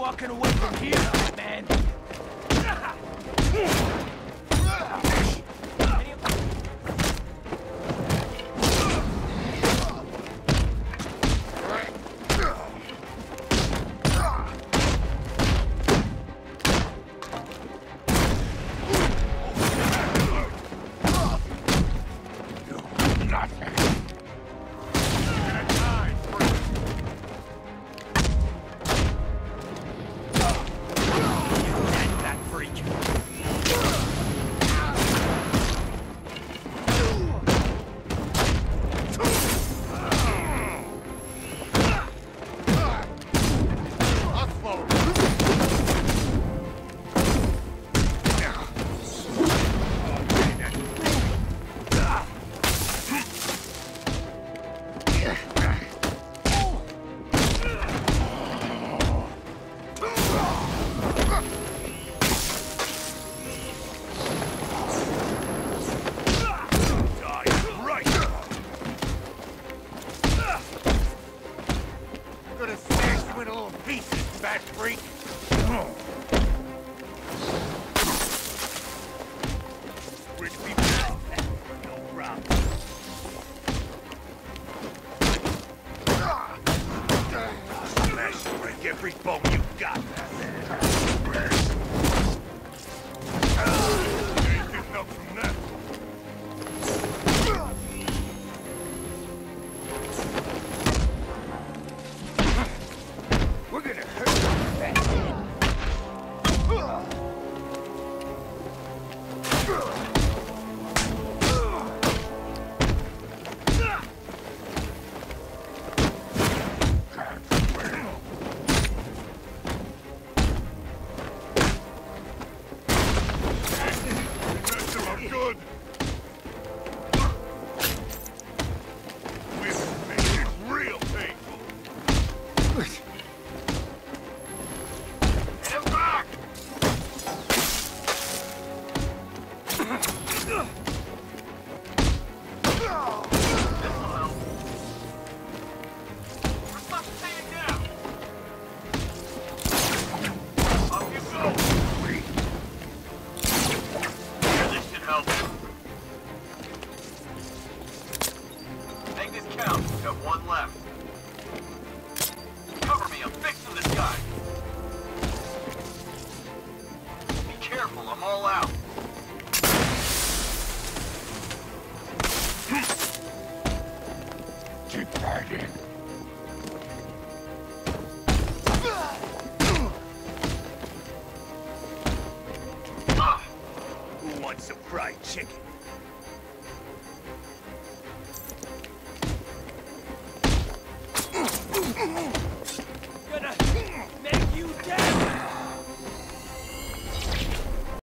walking away from here, man. Every bone you got. Ain't getting up from that. We're gonna hurt you. Good. We've made it real painful. Get him back! One left. Cover me, I'm fixing this guy. Be careful, I'm all out. Keep fighting. Who wants some fried chicken?